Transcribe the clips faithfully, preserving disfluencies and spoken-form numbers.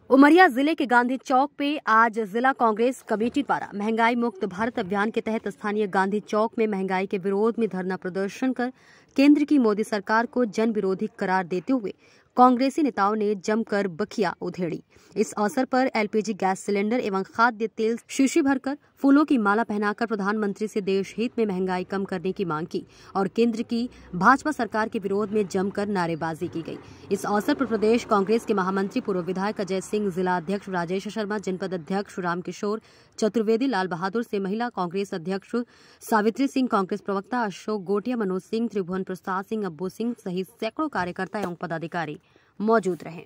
उमरिया जिले के गांधी चौक पे आज जिला कांग्रेस कमेटी द्वारा महंगाई मुक्त भारत अभियान के तहत स्थानीय गांधी चौक में महंगाई के विरोध में धरना प्रदर्शन कर केंद्र की मोदी सरकार को जन विरोधी करार देते हुए कांग्रेसी नेताओं ने जमकर बखिया उधेड़ी। इस अवसर पर एलपीजी गैस सिलेंडर एवं खाद्य तेल शीशी भरकर फूलों की माला पहनाकर प्रधानमंत्री से देश हित में महंगाई कम करने की मांग की और केंद्र की भाजपा सरकार के विरोध में जमकर नारेबाजी की गई। इस अवसर पर प्रदेश कांग्रेस के महामंत्री पूर्व विधायक अजय सिंह, जिला अध्यक्ष राजेश शर्मा, जनपद अध्यक्ष रामकिशोर चतुर्वेदी, लाल बहादुर से महिला कांग्रेस अध्यक्ष सावित्री सिंह, कांग्रेस प्रवक्ता अशोक गोटिया, मनोज सिंह, त्रिभुवन प्रसाद सिंह, अब्बू सिंह सहित सैकड़ों कार्यकर्ता एवं पदाधिकारी मौजूद रहे।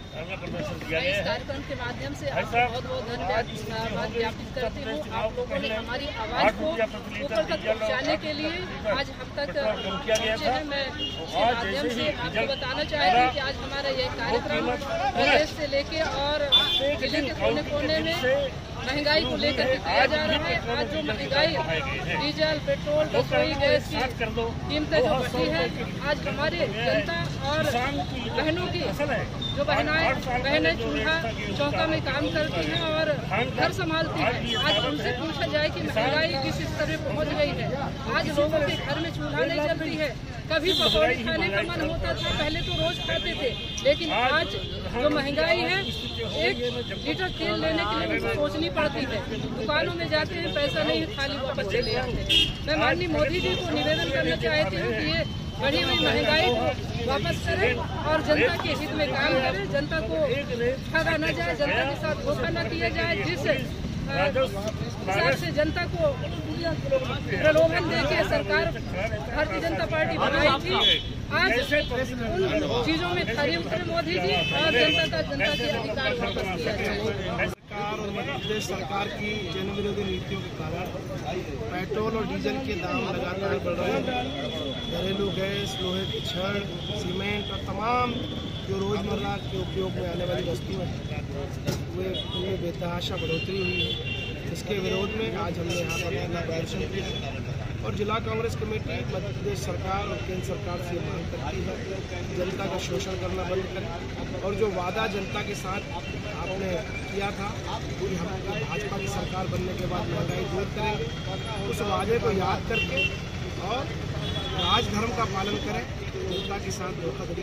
इस कार्यक्रम के माध्यम से आपको बहुत बहुत धन्यवाद ज्ञापित करती हूँ। आप लोगों ने हमारी आवाज को ऊपर तक पहुँचाने के लिए आज हम तक पहुँचे हैं। मैं इसके माध्यम से आपको बताना चाहती हूँ कि आज हमारा यह कार्यक्रम प्रदेश से लेके और जिले के कोने कोने में महंगाई को लेकर के किया जा रहा है। आज जो महंगाई डीजल, पेट्रोल, रसोई गैस की कीमतें जो बढ़ी है, आज हमारे जनता और बहनों की जो बहनाएं बहनें चूल्हा चौका में काम करती हैं और घर संभालती हैं, आज उनसे पूछा जाए कि महंगाई किस स्तर पे पहुंच गई है। आज लोगों के घर में चूल्हा नहीं जलती है। कभी पकौड़ी खाने का मन होता था, पहले तो रोज खाते थे, लेकिन आज जो महंगाई है, एक लीटर तेल लेने के लिए उनको सोचनी पड़ती है। दुकानों में जाते हैं, पैसा नहीं, खाली वापस चले आते हैं। मैं माननीय मोदी जी को निवेदन करना चाहती हूँ कि ये बढ़ी हुई महंगाई को वापस करें और जनता के हित में काम करें। जनता को ठगा न जाए, जनता के साथ धोखा न किया जाए, जिस हिसाब से जनता को प्रलोभन देके सरकार भारतीय जनता पार्टी बनाई थी, आज उन चीजों में खरे उतरे मोदी जी और जनता का जनता के अधिकार वापस किया जाए। सरकार और मध्य प्रदेश सरकार की जन विरोधी नीतियों के कारण पेट्रोल और डीजल के दाम लगातार बढ़ रहे हैं। घरेलू गैस, लोहे की छड़, सीमेंट और तमाम जो रोजमर्रा के उपयोग में आने वाली वस्तुएं वे उनमें बेतहाशा बढ़ोतरी हुई है। इसके विरोध में आज हमने यहाँ पर धरना प्रदर्शन किया और जिला कांग्रेस कमेटी मध्य प्रदेश सरकार और केंद्र सरकार से मांग करती है जनता का शोषण करना बंद करें और जो वादा जनता के साथ आपने किया था कि हम भाजपा की सरकार बनने के बाद महंगाई दूर करेंगे, उस वादे को याद करके और राजधर्म का पालन करें। जनता के साथ धोखाधड़ी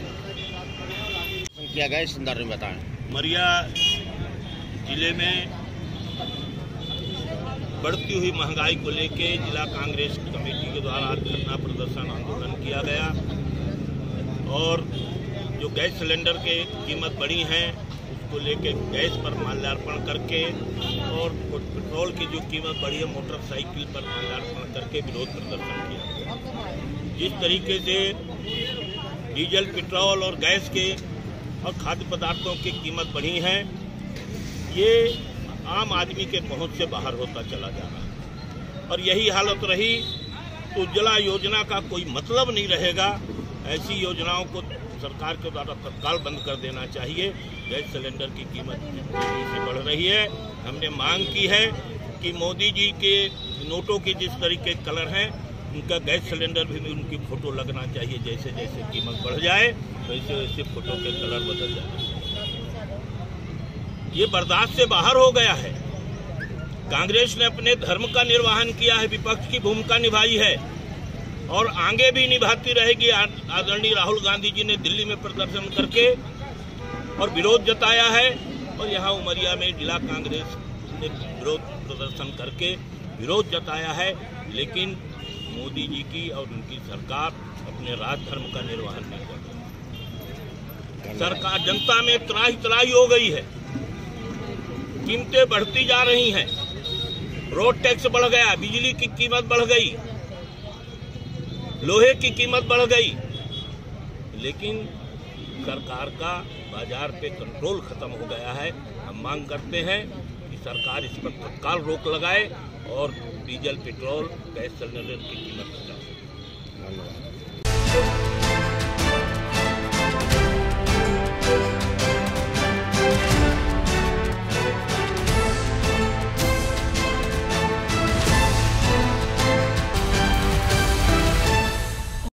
किया गया, इस संदर्भ में बताएं। उमरिया जिले में बढ़ती हुई महंगाई को लेकर जिला कांग्रेस कमेटी के द्वारा धरना प्रदर्शन आंदोलन किया गया और जो गैस सिलेंडर के कीमत बढ़ी हैं उसको लेकर गैस पर माल्यार्पण करके और पेट्रोल की जो कीमत बढ़ी है मोटरसाइकिल पर माल्यार्पण करके विरोध प्रदर्शन किया। जिस तरीके से डीजल, पेट्रोल और गैस के और खाद्य पदार्थों की कीमत बढ़ी है, ये आम आदमी के पहुंच से बाहर होता चला जा रहा है और यही हालत रही तो उज्ज्वला योजना का कोई मतलब नहीं रहेगा। ऐसी योजनाओं को सरकार के द्वारा तत्काल बंद कर देना चाहिए। गैस सिलेंडर की कीमत तेजी से बढ़ रही है। हमने मांग की है कि मोदी जी के नोटों के जिस तरीके कलर हैं उनका गैस सिलेंडर भी उनकी फोटो लगना चाहिए। जैसे जैसे कीमत बढ़ जाए वैसे वैसे फोटो के कलर बदल जाए। ये बर्दाश्त से बाहर हो गया है। कांग्रेस ने अपने धर्म का निर्वहन किया है, विपक्ष की भूमिका निभाई है और आगे भी निभाती रहेगी। आदरणीय राहुल गांधी जी ने दिल्ली में प्रदर्शन करके और विरोध जताया है और यहाँ उमरिया में जिला कांग्रेस ने विरोध प्रदर्शन करके विरोध जताया है, लेकिन मोदी जी की और उनकी सरकार अपने राजधर्म का निर्वहन नहीं कर रही। सरकार जनता में त्राही त्राही हो गई है, कीमतें बढ़ती जा रही हैं, रोड टैक्स बढ़ गया, बिजली की कीमत बढ़ गई, लोहे की कीमत बढ़ गई, लेकिन सरकार का बाजार पे कंट्रोल खत्म हो गया है। हम मांग करते हैं कि सरकार इस पर तत्काल रोक लगाए और डीजल, पेट्रोल, गैस सिलेंडर की कीमत घटाए।